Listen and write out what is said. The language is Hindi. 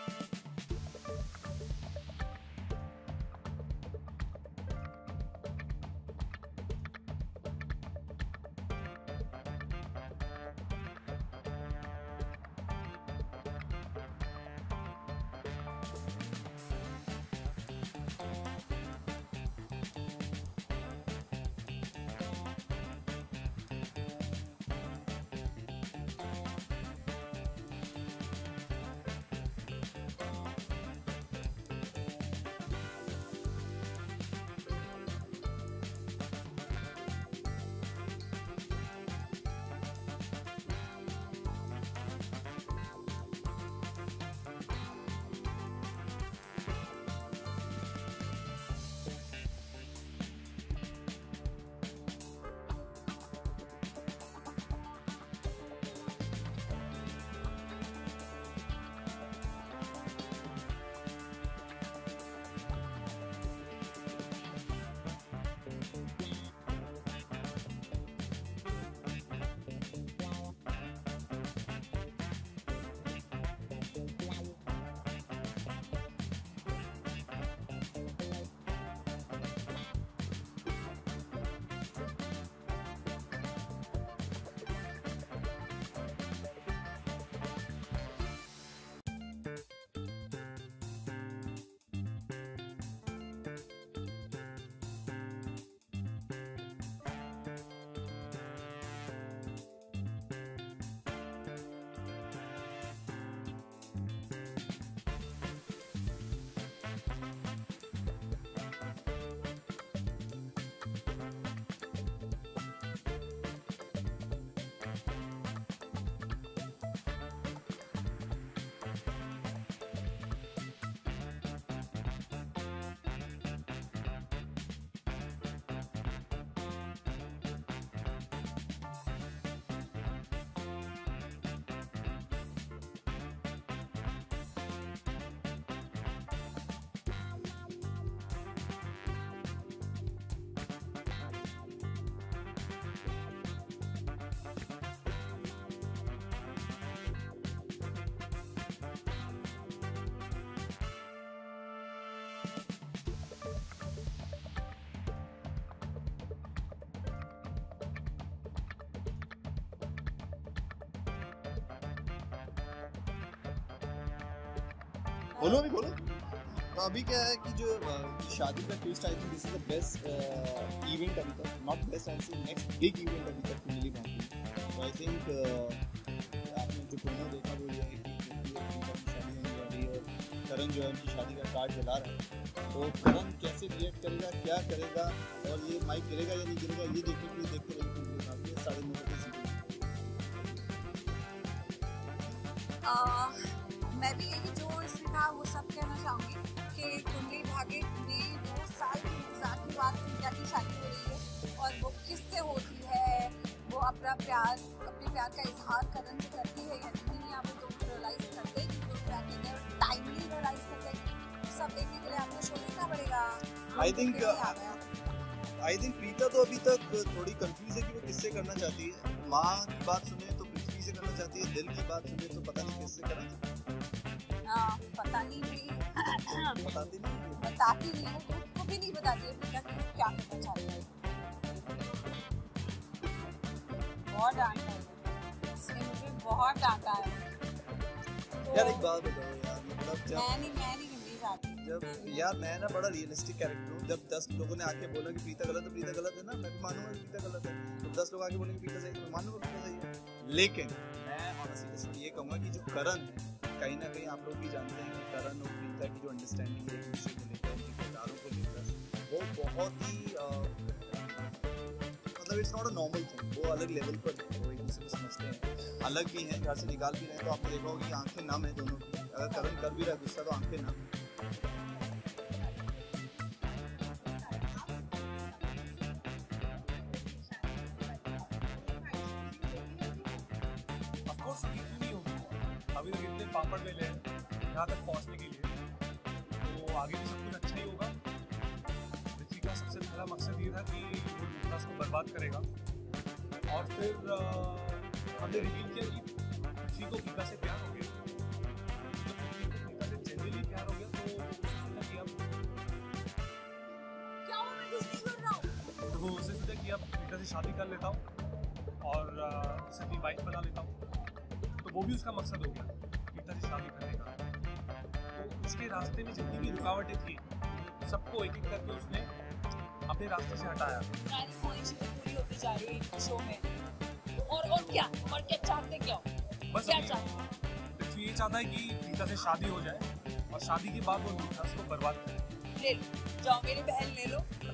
बोलो अभी बोलो। तो अभी क्या है कि जो शादी का twist, I think this is the best event अभी तक, not best I think next big event अभी तक कुंडली भाग्य। तो आई थिंक आपने जो प्रोमो देखा वो ये है कि शादी होने जा रही है और करण जो है उनकी शादी का कार्ड जला रहा है। तो करण कैसे रिएक्ट करेगा, क्या करेगा और ये माइक गिरेगा या नहीं गिरेगा, ये देखने के लिए देखते रहिए कुंडली भाग्य 9:30 मैं भी यही जो इसमें था वो सब कहना चाहूँगी कि कुंडली भाग्य में 2 साल की इंतजार के बाद प्रिया की शादी हो रही है और वो किससे होती है, वो अपने प्यार का इजहार करण से करती है या नहीं, या वो दोनों रियलाइज करते हैं कि वो प्यार के अंदर टाइमली रियलाइज करते हैं, सब देखने के लिए आपको शो देखना पड़ेगा। आई थिंक प्रीता तो अभी तक थोड़ी कंफ्यूज है कि वो किससे करना चाहती है। माँ की बात सुने तो पृथ्वी से करना चाहती है, दिल की बात सुने तो पता नहीं किससे करना चाहती है। पता नहीं भी बताती नहीं है, उसको भी नहीं बताती है प्रीता कि क्या करना चाहती है। बहुत डांटा है इसने मुझे, बहुत डांटा है। तो यार एक बात बताओ यार, मतलब जब मैं नहीं हिंदी चाहती, जब यार मैं ना बड़ा रियलिस्टिक कैरेक्टर हूँ, जब 10 लोगों ने आके बोला कि प्रीता गलत है ना, मैं भी मानूंगा कि प्रीता गलत है। तो 10 लोग आके बोलेंगे प्रीता सही है तो मैं मानूंगा प्रीता सही है। लेकिन मैं ऑनेस्टली ये कहूँगा कि जो करण है, कहीं ना कहीं आप लोग भी जानते हैं कि करण और प्रीता की जो अंडरस्टैंडिंग है एक दूसरे को लेकर, उनके किरदारों को लेकर, वो बहुत ही मतलब it's not a normal thing. वो अलग लेवल पर है, वो एक दूसरे को समझते हैं, अलग भी हैं, घर से निकाल भी रहे हैं। तो आपने देखा होगा कि आंखें नम है दोनों की, अगर करण कर भी रहा है गुस्सा तो आंखें नम। अभी तक इतने पापड़ ले यहाँ तक पहुँचने के लिए, तो आगे भी सब कुछ अच्छा ही होगा। पृथ्वी का सबसे पहला मकसद ये था कि वो लूथरास को बर्बाद करेगा, और फिर हमने रिवील किया कि पृथ्वी को गीता से प्यार हो गया। तो पृथ्वी को गीता से कि अब रीता से शादी कर लेता हूँ और उसे अपनी वाइफ बना लेता हूँ। तो वो भी उसका मकसद हो गया, रीता से शादी करने का। तो उसके रास्ते में जितनी भी रुकावटें थी सबको एक एक करके उसने अपने रास्ते से हटाया। सारी ख्वाहिशें पूरी होती जा रही है शो में, और क्या चाहते, क्या बस क्या अभी चाहते? पृथ्वी ये चाहता है कि रीता से शादी हो जाए और शादी के बाद वो रीता को बर्बाद करे। ले लो, जाओ मेरी बहन ले लो,